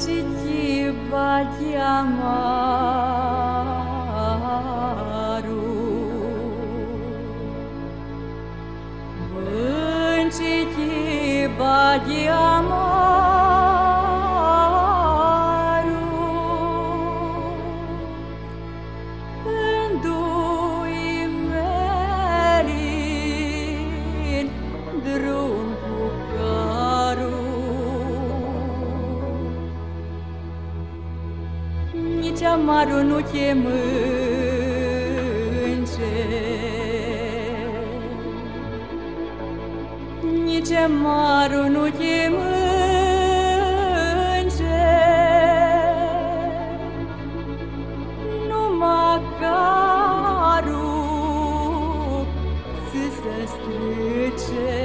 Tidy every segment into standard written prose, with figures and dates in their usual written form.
ti chiamaru Vânciti bagi amaru Îndui merin drum cu caru Nici amaru nu te mânce Nici amaru nu te mânce Numai caru să se strice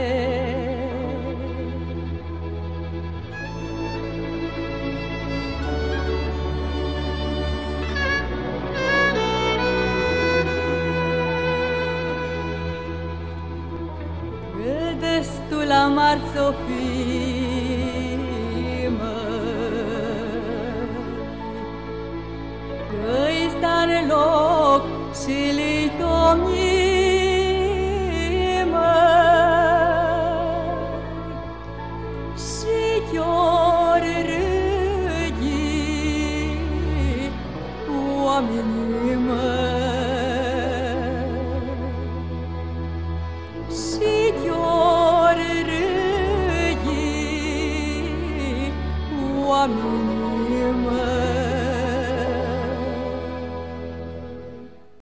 Destul amar s-o fi, măi, că-i sta în loc și li tomi, măi, și chior râdi oamenii, măi, și chior râdi oamenii